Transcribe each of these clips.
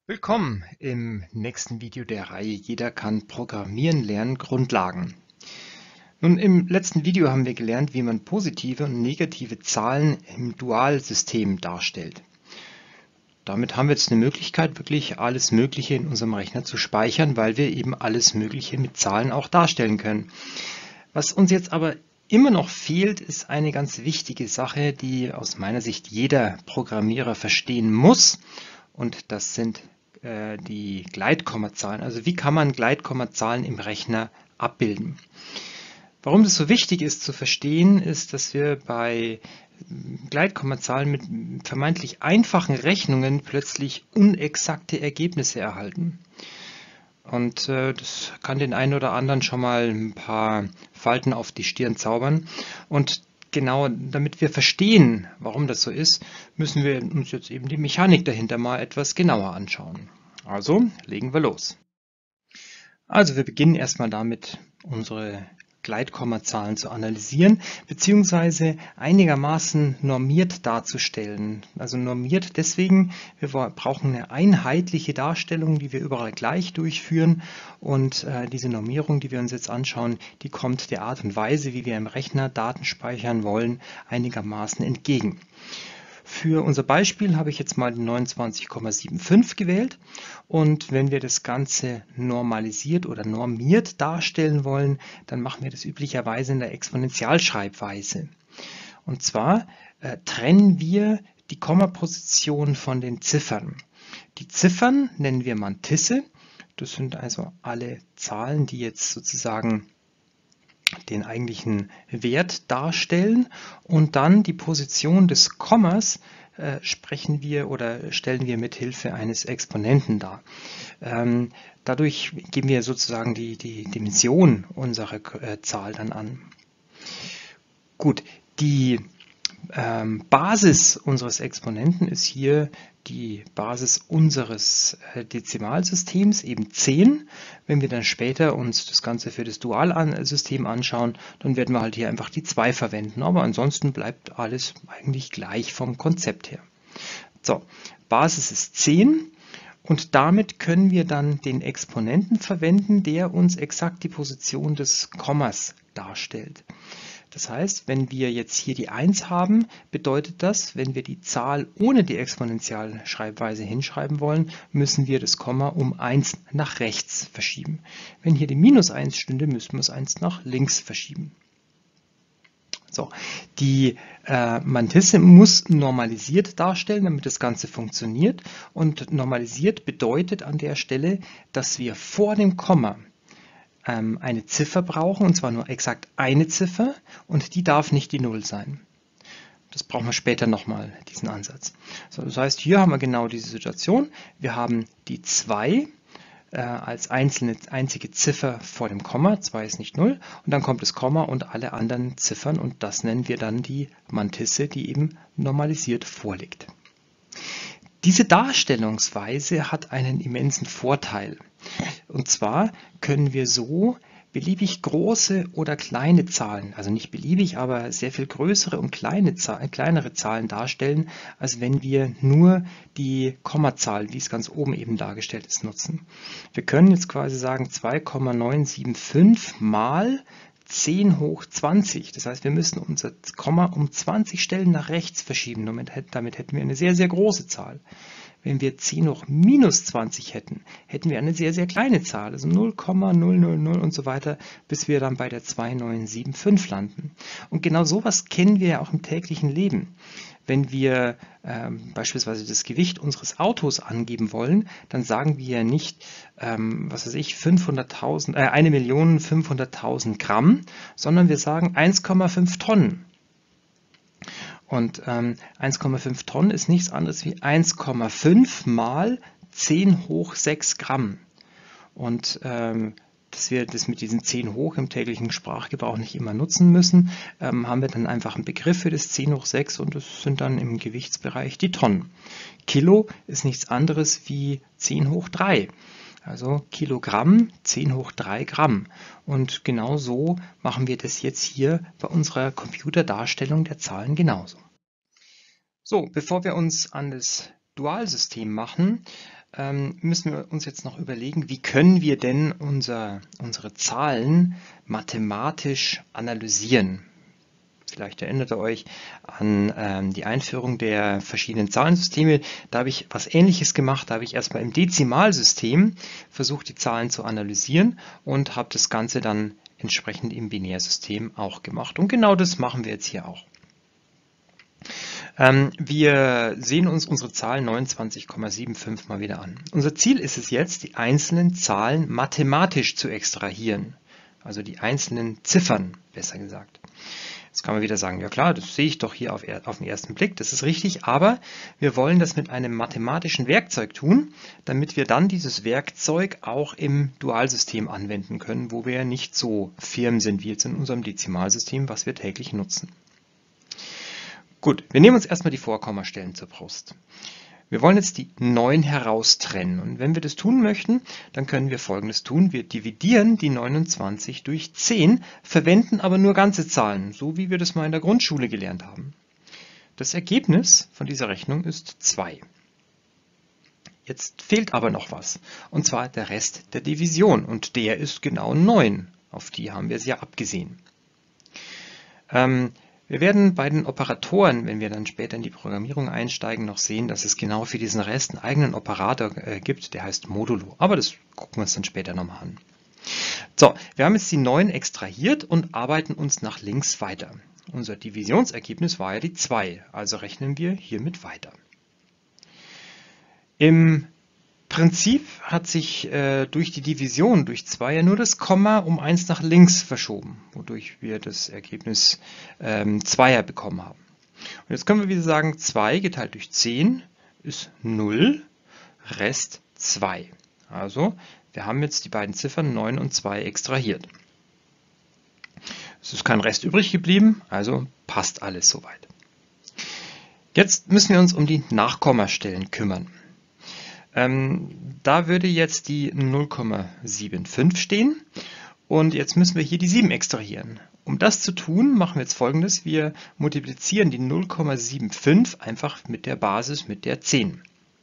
Willkommen im nächsten Video der Reihe Jeder kann Programmieren lernen Grundlagen. Nun, im letzten Video haben wir gelernt, wie man positive und negative Zahlen im Dualsystem darstellt. Damit haben wir jetzt eine Möglichkeit, wirklich alles Mögliche in unserem Rechner zu speichern, weil wir eben alles Mögliche mit Zahlen auch darstellen können. Was uns jetzt aber immer noch fehlt, ist eine ganz wichtige Sache, die aus meiner Sicht jeder Programmierer verstehen muss. Und das sind die Gleitkommazahlen. Also wie kann man Gleitkommazahlen im Rechner abbilden? Warum das so wichtig ist zu verstehen, ist, dass wir bei Gleitkommazahlen mit vermeintlich einfachen Rechnungen plötzlich unexakte Ergebnisse erhalten. Und das kann den einen oder anderen schon mal ein paar Falten auf die Stirn zaubern. Und genau damit wir verstehen, warum das so ist, müssen wir uns jetzt eben die Mechanik dahinter mal etwas genauer anschauen. Also legen wir los. Also wir beginnen erstmal damit, unsere Gleitkommazahlen zu analysieren, beziehungsweise einigermaßen normiert darzustellen. Also normiert deswegen, wir brauchen eine einheitliche Darstellung, die wir überall gleich durchführen, und diese Normierung, die wir uns jetzt anschauen, die kommt der Art und Weise, wie wir im Rechner Daten speichern wollen, einigermaßen entgegen. Für unser Beispiel habe ich jetzt mal 29,75 gewählt, und wenn wir das Ganze normalisiert oder normiert darstellen wollen, dann machen wir das üblicherweise in der Exponentialschreibweise. Und zwar trennen wir die Kommaposition von den Ziffern. Die Ziffern nennen wir Mantisse. Das sind also alle Zahlen, die jetzt sozusagen den eigentlichen Wert darstellen, und dann die Position des Kommas sprechen wir oder stellen wir mit Hilfe eines Exponenten dar. Dadurch geben wir sozusagen die Dimension unserer Zahl dann an. Gut, die Basis unseres Exponenten ist hier die Basis unseres Dezimalsystems, eben 10. Wenn wir dann später uns das Ganze für das Dualsystem anschauen, dann werden wir halt hier einfach die 2 verwenden. Aber ansonsten bleibt alles eigentlich gleich vom Konzept her. So, Basis ist 10. Und damit können wir dann den Exponenten verwenden, der uns exakt die Position des Kommas darstellt. Das heißt, wenn wir jetzt hier die 1 haben, bedeutet das, wenn wir die Zahl ohne die Exponentialschreibweise hinschreiben wollen, müssen wir das Komma um 1 nach rechts verschieben. Wenn hier die minus 1 stünde, müssten wir es 1 nach links verschieben. So, die Mantisse muss normalisiert darstellen, damit das Ganze funktioniert. Und normalisiert bedeutet an der Stelle, dass wir vor dem Komma eine Ziffer brauchen, und zwar nur exakt eine Ziffer, und die darf nicht die 0 sein. Das brauchen wir später nochmal, diesen Ansatz. So, das heißt, hier haben wir genau diese Situation. Wir haben die 2 als einzige Ziffer vor dem Komma, 2 ist nicht 0, und dann kommt das Komma und alle anderen Ziffern, und das nennen wir dann die Mantisse, die eben normalisiert vorliegt. Diese Darstellungsweise hat einen immensen Vorteil. Und zwar können wir so beliebig große oder kleine Zahlen, also nicht beliebig, aber sehr viel größere und kleinere Zahlen darstellen, als wenn wir nur die Kommazahl, wie es ganz oben eben dargestellt ist, nutzen. Wir können jetzt quasi sagen 2,975 mal 10 hoch 20. Das heißt, wir müssen unser Komma um 20 Stellen nach rechts verschieben. Damit hätten wir eine sehr, sehr große Zahl. Wenn wir 10 hoch minus 20 hätten, hätten wir eine sehr, sehr kleine Zahl, also 0,000 und so weiter, bis wir dann bei der 2975 landen. Und genau sowas kennen wir ja auch im täglichen Leben. Wenn wir beispielsweise das Gewicht unseres Autos angeben wollen, dann sagen wir ja nicht, was weiß ich, 1.500.000 Gramm, sondern wir sagen 1,5 Tonnen. Und 1,5 Tonnen ist nichts anderes wie 1,5 mal 10 hoch 6 Gramm. Und dass wir das mit diesen 10 hoch im täglichen Sprachgebrauch nicht immer nutzen müssen, haben wir dann einfach einen Begriff für das 10 hoch 6, und das sind dann im Gewichtsbereich die Tonnen. Kilo ist nichts anderes wie 10 hoch 3. Also Kilogramm, 10 hoch 3 Gramm. Und genau so machen wir das jetzt hier bei unserer Computerdarstellung der Zahlen genauso. So, bevor wir uns an das Dualsystem machen, müssen wir uns jetzt noch überlegen, wie können wir denn unsere Zahlen mathematisch analysieren. Vielleicht erinnert ihr euch an die Einführung der verschiedenen Zahlensysteme. Da habe ich was Ähnliches gemacht. Da habe ich erstmal im Dezimalsystem versucht, die Zahlen zu analysieren und habe das Ganze dann entsprechend im Binärsystem auch gemacht. Und genau das machen wir jetzt hier auch. Wir sehen uns unsere Zahl 29,75 mal wieder an. Unser Ziel ist es jetzt, die einzelnen Zahlen mathematisch zu extrahieren. Also die einzelnen Ziffern, besser gesagt. Jetzt kann man wieder sagen, ja klar, das sehe ich doch hier auf den ersten Blick, das ist richtig, aber wir wollen das mit einem mathematischen Werkzeug tun, damit wir dann dieses Werkzeug auch im Dualsystem anwenden können, wo wir ja nicht so firm sind wie jetzt in unserem Dezimalsystem, was wir täglich nutzen. Gut, wir nehmen uns erstmal die Vorkommastellen zur Brust. Wir wollen jetzt die 9 heraustrennen und wenn wir das tun möchten, dann können wir Folgendes tun. Wir dividieren die 29 durch 10, verwenden aber nur ganze Zahlen, so wie wir das mal in der Grundschule gelernt haben. Das Ergebnis von dieser Rechnung ist 2. Jetzt fehlt aber noch was, und zwar der Rest der Division und der ist genau 9. Auf die haben wir es ja abgesehen. Wir werden bei den Operatoren, wenn wir dann später in die Programmierung einsteigen, noch sehen, dass es genau für diesen Rest einen eigenen Operator gibt, der heißt Modulo. Aber das gucken wir uns dann später nochmal an. So, wir haben jetzt die 9 extrahiert und arbeiten uns nach links weiter. Unser Divisionsergebnis war ja die 2, also rechnen wir hiermit weiter. Im Prinzip hat sich durch die Division durch 2 ja nur das Komma um 1 nach links verschoben, wodurch wir das Ergebnis 2er bekommen haben. Und jetzt können wir wieder sagen, 2 geteilt durch 10 ist 0, Rest 2. Also wir haben jetzt die beiden Ziffern 9 und 2 extrahiert. Es ist kein Rest übrig geblieben, also passt alles soweit. Jetzt müssen wir uns um die Nachkommastellen kümmern. Da würde jetzt die 0,75 stehen und jetzt müssen wir hier die 7 extrahieren. Um das zu tun, machen wir jetzt Folgendes. Wir multiplizieren die 0,75 einfach mit der Basis, mit der 10.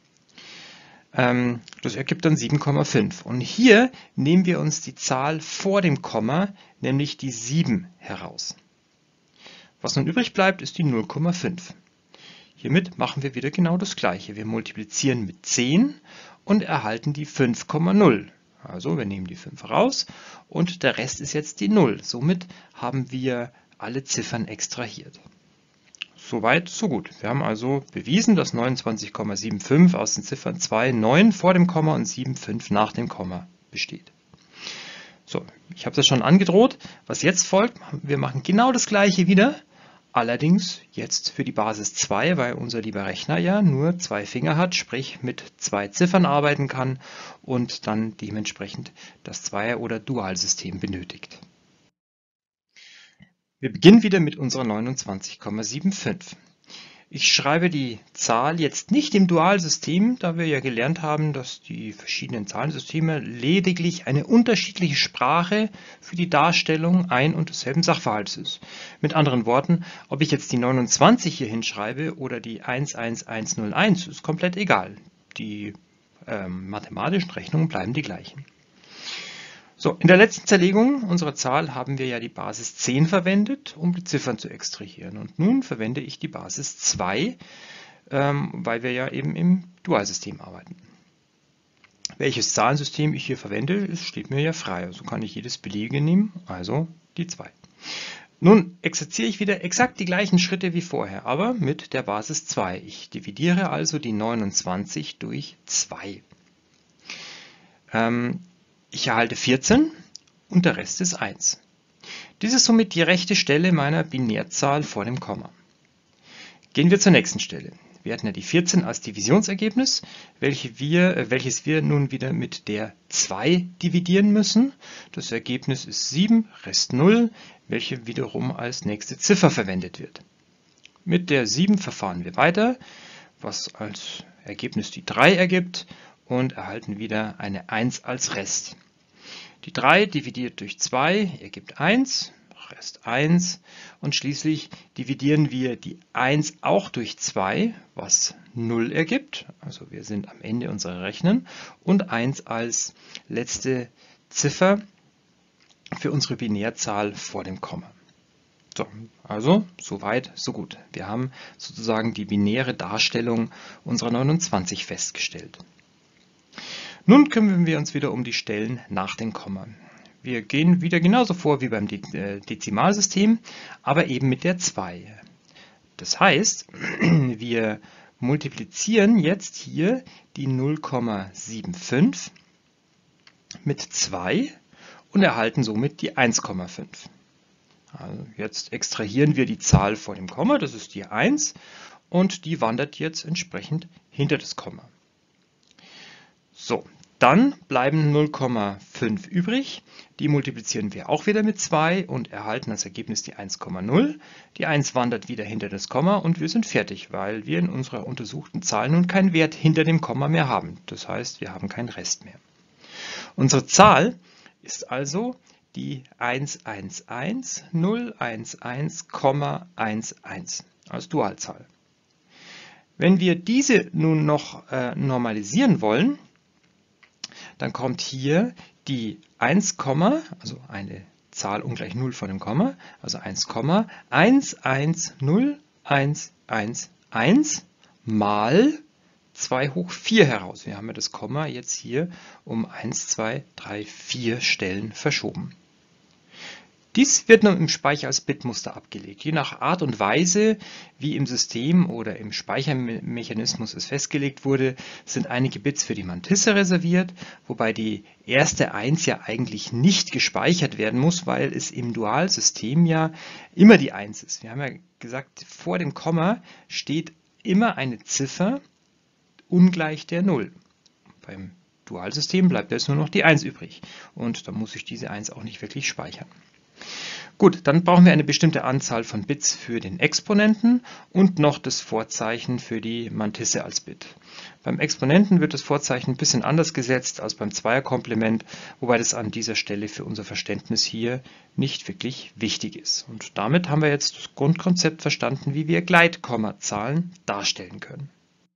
Das ergibt dann 7,5. Und hier nehmen wir uns die Zahl vor dem Komma, nämlich die 7, heraus. Was nun übrig bleibt, ist die 0,5. Hiermit machen wir wieder genau das Gleiche. Wir multiplizieren mit 10 und erhalten die 5,0. Also wir nehmen die 5 raus und der Rest ist jetzt die 0. Somit haben wir alle Ziffern extrahiert. Soweit, so gut. Wir haben also bewiesen, dass 29,75 aus den Ziffern 2, 9 vor dem Komma und 7, 5 nach dem Komma besteht. So, ich habe das schon angedroht. Was jetzt folgt, wir machen genau das Gleiche wieder. Allerdings jetzt für die Basis 2, weil unser lieber Rechner ja nur 2 Finger hat, sprich mit 2 Ziffern arbeiten kann und dann dementsprechend das Zweier- oder Dualsystem benötigt. Wir beginnen wieder mit unserer 29,75. Ich schreibe die Zahl jetzt nicht im Dualsystem, da wir ja gelernt haben, dass die verschiedenen Zahlensysteme lediglich eine unterschiedliche Sprache für die Darstellung ein und desselben Sachverhalts ist. Mit anderen Worten, ob ich jetzt die 29 hier hinschreibe oder die 11101, ist komplett egal. Die mathematischen Rechnungen bleiben die gleichen. So, in der letzten Zerlegung unserer Zahl haben wir ja die Basis 10 verwendet, um die Ziffern zu extrahieren. Und nun verwende ich die Basis 2, weil wir ja eben im Dualsystem arbeiten. Welches Zahlensystem ich hier verwende, steht mir ja frei. Also kann ich jedes beliebige nehmen, also die 2. Nun exerziere ich wieder exakt die gleichen Schritte wie vorher, aber mit der Basis 2. Ich dividiere also die 29 durch 2. Ich erhalte 14 und der Rest ist 1. Dies ist somit die rechte Stelle meiner Binärzahl vor dem Komma. Gehen wir zur nächsten Stelle. Wir hatten ja die 14 als Divisionsergebnis, welches wir nun wieder mit der 2 dividieren müssen. Das Ergebnis ist 7, Rest 0, welche wiederum als nächste Ziffer verwendet wird. Mit der 7 verfahren wir weiter, was als Ergebnis die 3 ergibt und erhalten wieder eine 1 als Rest. Die 3 dividiert durch 2 ergibt 1, Rest 1 und schließlich dividieren wir die 1 auch durch 2, was 0 ergibt. Also wir sind am Ende unserer Rechnung und 1 als letzte Ziffer für unsere Binärzahl vor dem Komma. So, also soweit, so gut. Wir haben sozusagen die binäre Darstellung unserer 29 festgestellt. Nun kümmern wir uns wieder um die Stellen nach dem Komma. Wir gehen wieder genauso vor wie beim Dezimalsystem, aber eben mit der 2. Das heißt, wir multiplizieren jetzt hier die 0,75 mit 2 und erhalten somit die 1,5. Also jetzt extrahieren wir die Zahl vor dem Komma, das ist die 1, und die wandert jetzt entsprechend hinter das Komma. So, dann bleiben 0,5 übrig. Die multiplizieren wir auch wieder mit 2 und erhalten als Ergebnis die 1,0. Die 1 wandert wieder hinter das Komma und wir sind fertig, weil wir in unserer untersuchten Zahl nun keinen Wert hinter dem Komma mehr haben. Das heißt, wir haben keinen Rest mehr. Unsere Zahl ist also die 111,011,11 als Dualzahl. Wenn wir diese nun noch normalisieren wollen, dann kommt hier die 1, also eine Zahl ungleich 0 vor dem Komma, also 1,110111 mal 2 hoch 4 heraus. Wir haben ja das Komma jetzt hier um 1, 2, 3, 4 Stellen verschoben. Dies wird nun im Speicher als Bitmuster abgelegt. Je nach Art und Weise, wie im System oder im Speichermechanismus es festgelegt wurde, sind einige Bits für die Mantisse reserviert, wobei die erste 1 ja eigentlich nicht gespeichert werden muss, weil es im Dualsystem ja immer die 1 ist. Wir haben ja gesagt, vor dem Komma steht immer eine Ziffer ungleich der 0. Beim Dualsystem bleibt jetzt nur noch die 1 übrig und dann muss ich diese 1 auch nicht wirklich speichern. Gut, dann brauchen wir eine bestimmte Anzahl von Bits für den Exponenten und noch das Vorzeichen für die Mantisse als Bit. Beim Exponenten wird das Vorzeichen ein bisschen anders gesetzt als beim Zweierkomplement, wobei das an dieser Stelle für unser Verständnis hier nicht wirklich wichtig ist. Und damit haben wir jetzt das Grundkonzept verstanden, wie wir Gleitkommazahlen darstellen können.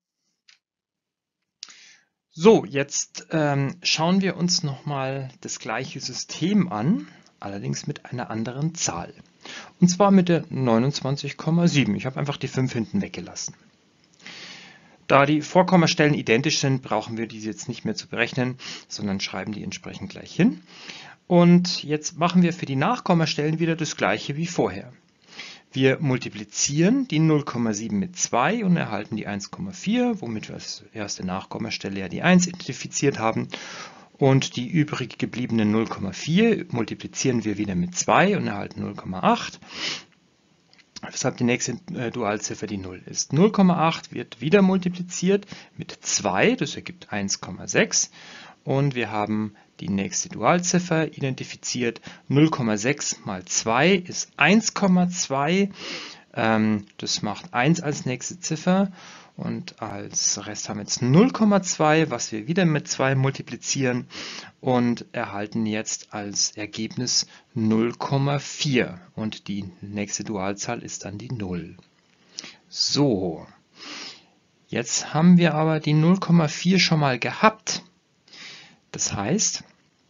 So, jetzt schauen wir uns nochmal das gleiche System an, allerdings mit einer anderen Zahl. Und zwar mit der 29,7. Ich habe einfach die 5 hinten weggelassen. Da die Vorkommastellen identisch sind, brauchen wir diese jetzt nicht mehr zu berechnen, sondern schreiben die entsprechend gleich hin. Und jetzt machen wir für die Nachkommastellen wieder das gleiche wie vorher. Wir multiplizieren die 0,7 mit 2 und erhalten die 1,4, womit wir als erste Nachkommastelle ja die 1 identifiziert haben. Und die übrig gebliebenen 0,4 multiplizieren wir wieder mit 2 und erhalten 0,8. Weshalb die nächste Dualziffer die 0 ist. 0,8 wird wieder multipliziert mit 2, das ergibt 1,6. Und wir haben die nächste Dualziffer identifiziert. 0,6 mal 2 ist 1,2. Das macht 1 als nächste Ziffer. Und als Rest haben wir jetzt 0,2, was wir wieder mit 2 multiplizieren und erhalten jetzt als Ergebnis 0,4. Und die nächste Dualzahl ist dann die 0. So, jetzt haben wir aber die 0,4 schon mal gehabt. Das heißt,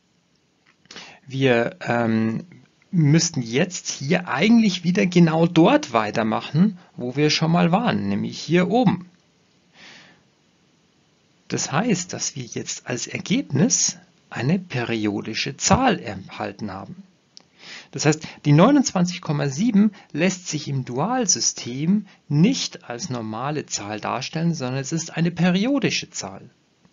wir müssten jetzt hier eigentlich wieder genau dort weitermachen, wo wir schon mal waren, nämlich hier oben. Das heißt, dass wir jetzt als Ergebnis eine periodische Zahl erhalten haben. Das heißt, die 29,7 lässt sich im Dualsystem nicht als normale Zahl darstellen, sondern es ist eine periodische Zahl.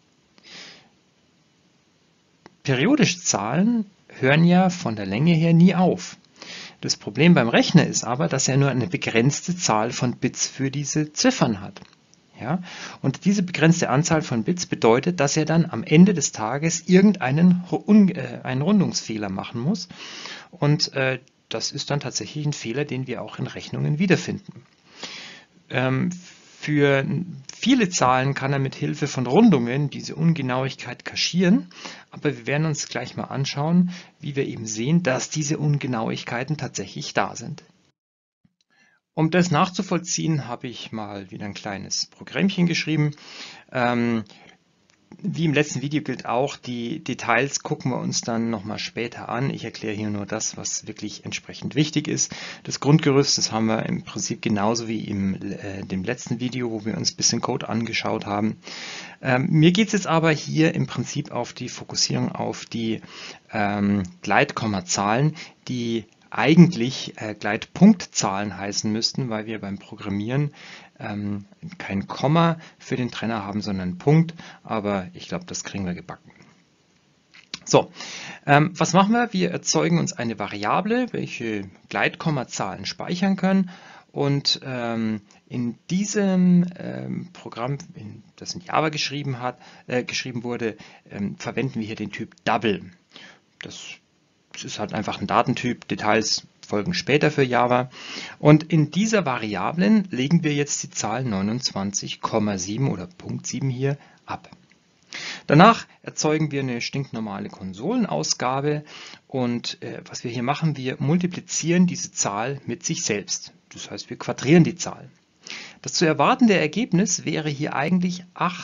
Periodische Zahlen hören ja von der Länge her nie auf. Das Problem beim Rechner ist aber, dass er nur eine begrenzte Zahl von Bits für diese Ziffern hat. Ja? Und diese begrenzte Anzahl von Bits bedeutet, dass er dann am Ende des Tages irgendeinen einen Rundungsfehler machen muss. Und das ist dann tatsächlich ein Fehler, den wir auch in Rechnungen wiederfinden. Für viele Zahlen kann er mit Hilfe von Rundungen diese Ungenauigkeit kaschieren, aber wir werden uns gleich mal anschauen, wie wir eben sehen, dass diese Ungenauigkeiten tatsächlich da sind. Um das nachzuvollziehen, habe ich mal wieder ein kleines Programmchen geschrieben. Wie im letzten Video gilt auch, die Details gucken wir uns dann nochmal später an. Ich erkläre hier nur das, was wirklich entsprechend wichtig ist. Das Grundgerüst, das haben wir im Prinzip genauso wie in dem letzten Video, wo wir uns ein bisschen Code angeschaut haben. Mir geht es jetzt aber hier im Prinzip auf die Fokussierung auf die Gleitkommazahlen, die eigentlich Gleitpunktzahlen heißen müssten, weil wir beim Programmieren kein Komma für den Trenner haben, sondern einen Punkt, aber ich glaube, das kriegen wir gebacken. So, was machen wir? Wir erzeugen uns eine Variable, welche Gleitkommazahlen speichern können, und in diesem Programm, das in Java geschrieben wurde, verwenden wir hier den Typ Double. Das ist halt einfach ein Datentyp, Details folgen später für Java. Und in dieser Variablen legen wir jetzt die Zahl 29,7 oder Punkt 7 hier ab. Danach erzeugen wir eine stinknormale Konsolenausgabe und was wir hier machen, wir multiplizieren diese Zahl mit sich selbst. Das heißt, wir quadrieren die Zahl. Das zu erwartende Ergebnis wäre hier eigentlich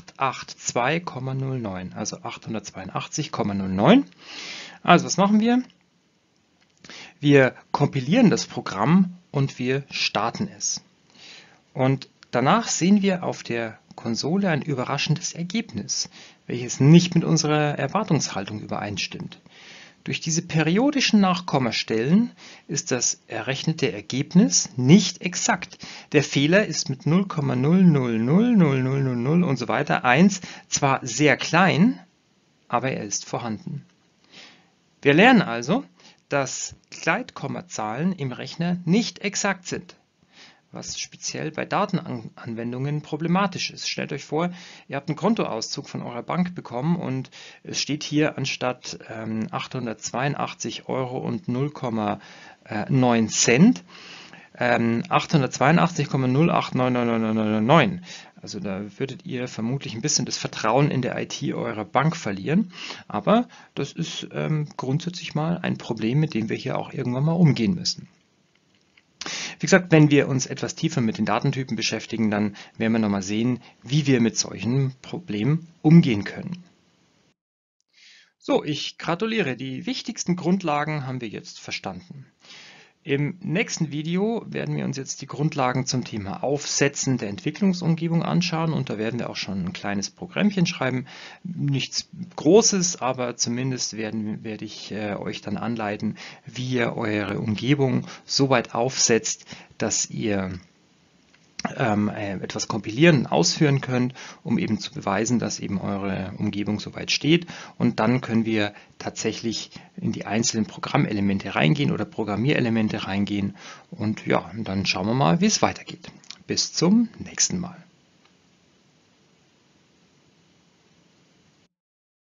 882,09, also 882,09. Also was machen wir? Wir kompilieren das Programm und wir starten es. Und danach sehen wir auf der Konsole ein überraschendes Ergebnis, welches nicht mit unserer Erwartungshaltung übereinstimmt. Durch diese periodischen Nachkommastellen ist das errechnete Ergebnis nicht exakt. Der Fehler ist mit 0,0000000 und so weiter 1 zwar sehr klein, aber er ist vorhanden. Wir lernen also, dass Gleitkommazahlen im Rechner nicht exakt sind, was speziell bei Datenanwendungen problematisch ist. Stellt euch vor, ihr habt einen Kontoauszug von eurer Bank bekommen und es steht hier anstatt 882 Euro und 0,9 Cent 882,08999999. Also da würdet ihr vermutlich ein bisschen das Vertrauen in der IT eurer Bank verlieren, aber das ist grundsätzlich mal ein Problem, mit dem wir hier auch irgendwann mal umgehen müssen. Wie gesagt, wenn wir uns etwas tiefer mit den Datentypen beschäftigen, dann werden wir nochmal sehen, wie wir mit solchen Problemen umgehen können. So, ich gratuliere, die wichtigsten Grundlagen haben wir jetzt verstanden. Im nächsten Video werden wir uns jetzt die Grundlagen zum Thema Aufsetzen der Entwicklungsumgebung anschauen und da werden wir auch schon ein kleines Programmchen schreiben. Nichts Großes, aber zumindest werde ich euch dann anleiten, wie ihr eure Umgebung so weit aufsetzt, dass ihr etwas kompilieren und ausführen könnt, um eben zu beweisen, dass eben eure Umgebung soweit steht. Und dann können wir tatsächlich in die einzelnen Programmelemente reingehen oder Programmierelemente reingehen. Und ja, dann schauen wir mal, wie es weitergeht. Bis zum nächsten Mal.